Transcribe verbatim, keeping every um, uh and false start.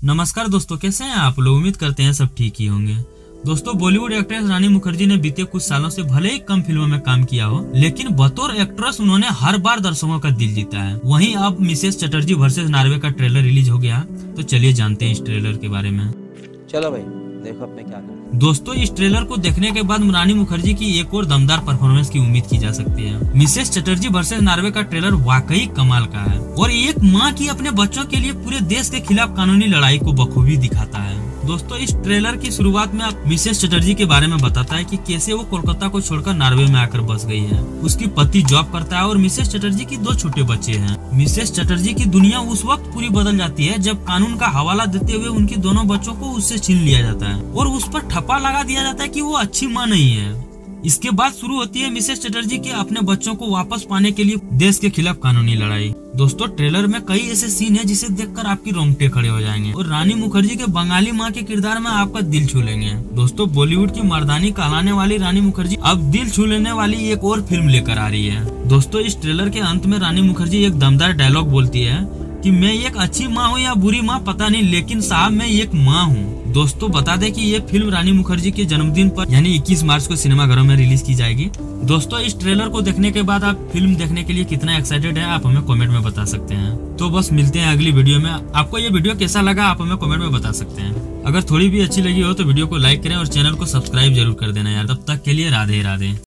नमस्कार दोस्तों, कैसे हैं आप लोग। उम्मीद करते हैं सब ठीक ही होंगे। दोस्तों, बॉलीवुड एक्ट्रेस रानी मुखर्जी ने बीते कुछ सालों से भले ही कम फिल्मों में काम किया हो, लेकिन बतौर एक्ट्रेस उन्होंने हर बार दर्शकों का दिल जीता है। वहीं अब मिसेस चटर्जी वर्सेस नॉर्वे का ट्रेलर रिलीज हो गया, तो चलिए जानते हैं इस ट्रेलर के बारे में। चलो भाई, देखो अब मैं क्या करूं। दोस्तों, इस ट्रेलर को देखने के बाद रानी मुखर्जी की एक और दमदार परफॉर्मेंस की उम्मीद की जा सकती है। मिसेस चटर्जी वर्सेस नॉर्वे का ट्रेलर वाकई कमाल का है और एक माँ की अपने बच्चों के लिए पूरे देश के खिलाफ कानूनी लड़ाई को बखूबी दिखाता है। दोस्तों, इस ट्रेलर की शुरुआत में आप मिसेस चटर्जी के बारे में बताता है कि कैसे वो कोलकाता को छोड़कर नॉर्वे में आकर बस गई है। उसकी पति जॉब करता है और मिसेस चटर्जी की दो छोटे बच्चे हैं। मिसेस चटर्जी की दुनिया उस वक्त पूरी बदल जाती है जब कानून का हवाला देते हुए उनके दोनों बच्चों को उससे छीन लिया जाता है और उस पर ठप्पा लगा दिया जाता है कि वो अच्छी माँ नहीं है। इसके बाद शुरू होती है मिसेस चटर्जी के अपने बच्चों को वापस पाने के लिए देश के खिलाफ कानूनी लड़ाई। दोस्तों, ट्रेलर में कई ऐसे सीन है जिसे देखकर आपकी रोंगटे खड़े हो जाएंगे और रानी मुखर्जी के बंगाली माँ के किरदार में आपका दिल छू लेंगे। दोस्तों, बॉलीवुड की मर्दानी कहलाने वाली रानी मुखर्जी अब दिल छू लेने वाली एक और फिल्म लेकर आ रही है। दोस्तों, इस ट्रेलर के अंत में रानी मुखर्जी एक दमदार डायलॉग बोलती है कि मैं एक अच्छी माँ हूँ या बुरी माँ पता नहीं, लेकिन साहब मैं एक माँ हूँ। दोस्तों, बता दें कि ये फिल्म रानी मुखर्जी के जन्मदिन पर यानी इक्कीस मार्च को सिनेमाघरों में रिलीज की जाएगी। दोस्तों, इस ट्रेलर को देखने के बाद आप फिल्म देखने के लिए कितना एक्साइटेड हैं आप हमें कमेंट में बता सकते हैं। तो बस मिलते हैं अगली वीडियो में। आपको ये वीडियो कैसा लगा आप हमें कमेंट में बता सकते हैं। अगर थोड़ी भी अच्छी लगी हो तो वीडियो को लाइक करें और चैनल को सब्सक्राइब जरूर कर देना यार। तब तक के लिए राधे राधे।